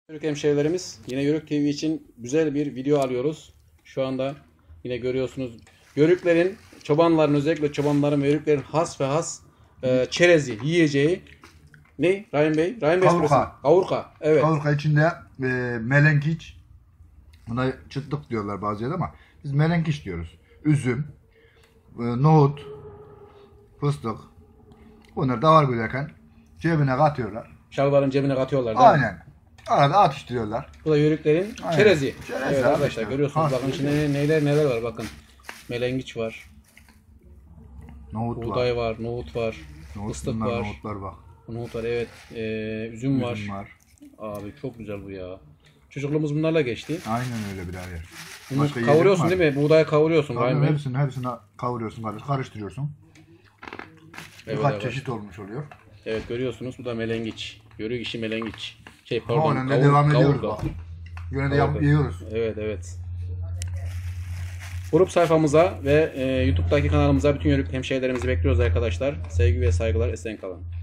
Yörük hemşehrilerimiz, yine Yörük TV için güzel bir video alıyoruz. Şu anda yine görüyorsunuz Yörüklerin, çobanların, özellikle çobanların ve Yörüklerin has ve has çerezi, yiyeceği ne? Rahim Bey? Rahim Bey Kavurka. Kavurka. Evet. Kavurka içinde melengiç, buna çıtlık diyorlar bazı yerde ama biz melengiç diyoruz. Üzüm, nohut, fıstık. Bunları davar gülerken cebine katıyorlar. Şalvarın cebine katıyorlar değil mi? Aynen. Arada atıştırıyorlar. Bu da Yörüklerin Aynen. çerezi. Çerezi Evet abi arkadaşlar işte. görüyorsunuz. Bakın Farklı içinde neler var bakın. Melengiç var. Nohut Buğday var. var, nohut var, fıstık var. Nohutlar bak. Nohut var, evet. Üzüm var. Üzüm var. Abi çok güzel bu ya. Çocukluğumuz bunlarla geçti. Aynen öyle birader. Bunu Başka yiyecek kavuruyorsun mi var? değil mi? Buğdayı kavuruyorsun. Tabii Rahim Bey. hepsini kavuruyorsun, karıştırıyorsun. Evet, Birkaç evet. çeşit olmuş oluyor. Evet görüyorsunuz. Bu da melengiç. Yörük işi melengiç. Ama önünde devam ediyoruz bak. Yine de yapıp yiyoruz. Evet, evet. Grup sayfamıza ve YouTube'daki kanalımıza bütün Yörük hemşehrilerimizi bekliyoruz arkadaşlar. Sevgi ve saygılar, esen kalın.